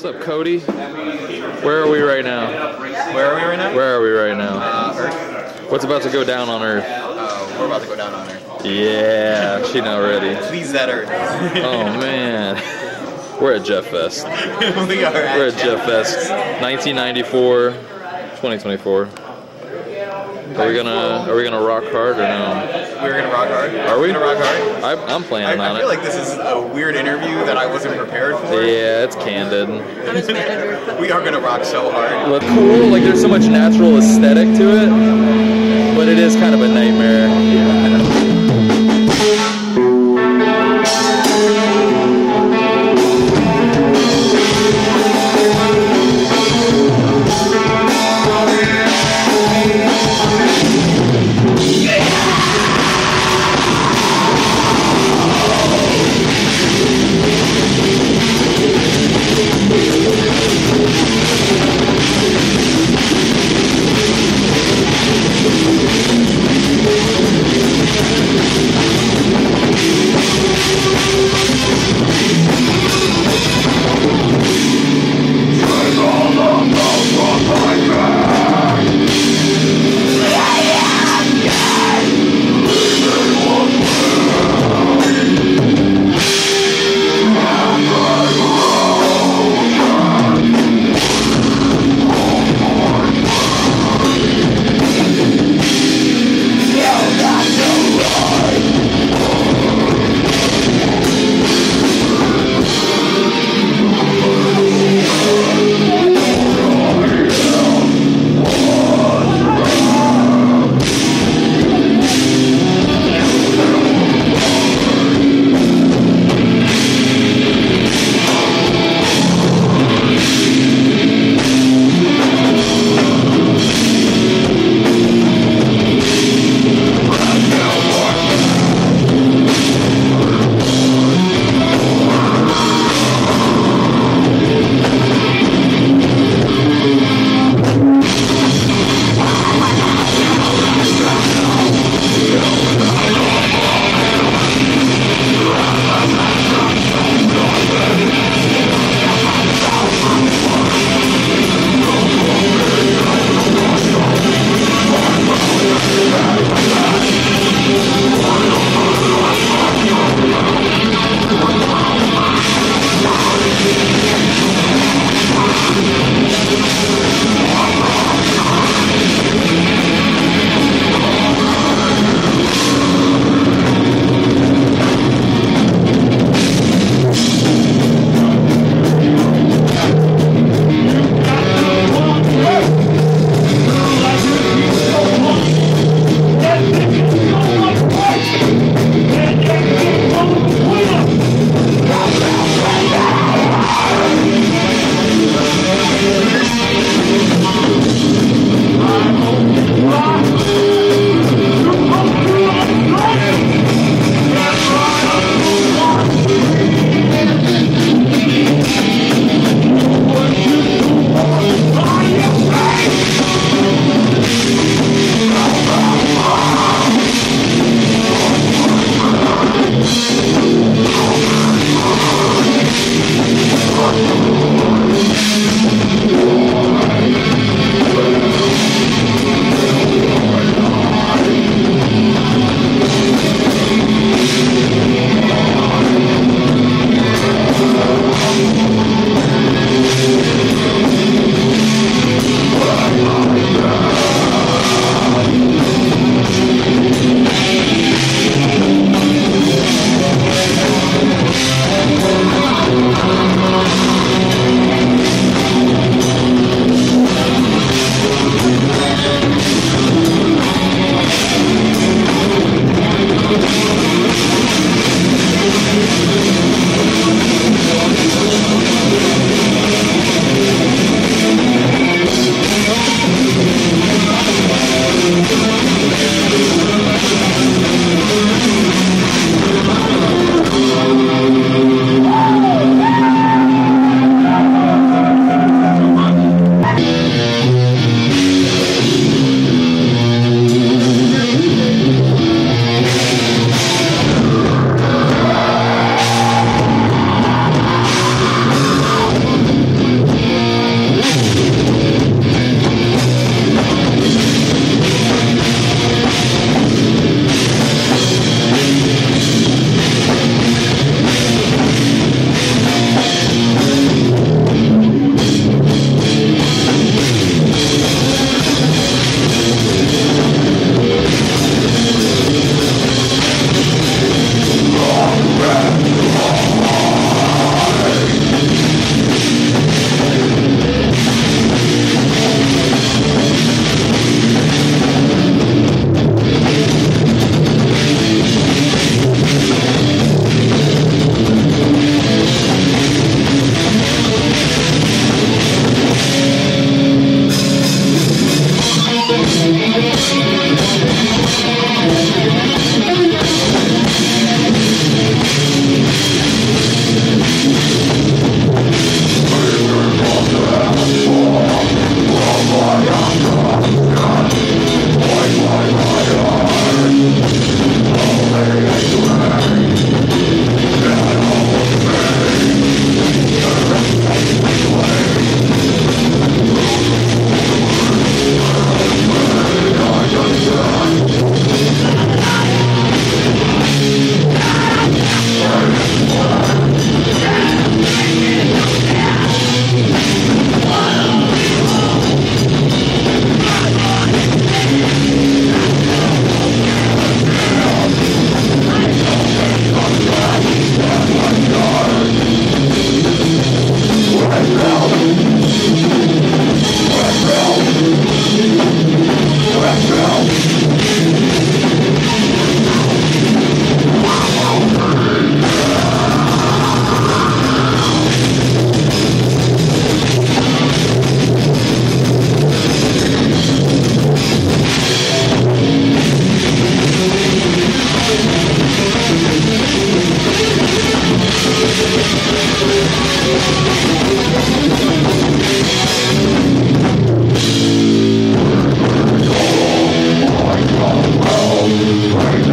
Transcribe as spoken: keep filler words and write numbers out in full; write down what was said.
What's up, Cody? Where are we right now? Where are we right now? Where are we right now? Uh, Earth. What's about to go down on Earth? Uh, we're about to go down on Earth. Yeah, she not ready. Please that Earth. Oh man, we're at Jeff Fest. we are at We're at Jeff Fest, nineteen ninety-four, twenty twenty-four. Are we gonna Are we gonna rock hard or no? We're gonna rock hard. Are we? We're gonna rock hard. I, I'm planning I, on I feel it. like this is a weird interview that I wasn't prepared for. Yeah, it's candid. I'm his manager. We are gonna rock so hard. Look cool, like there's so much natural aesthetic to it, but it is kind of a nightmare. Like a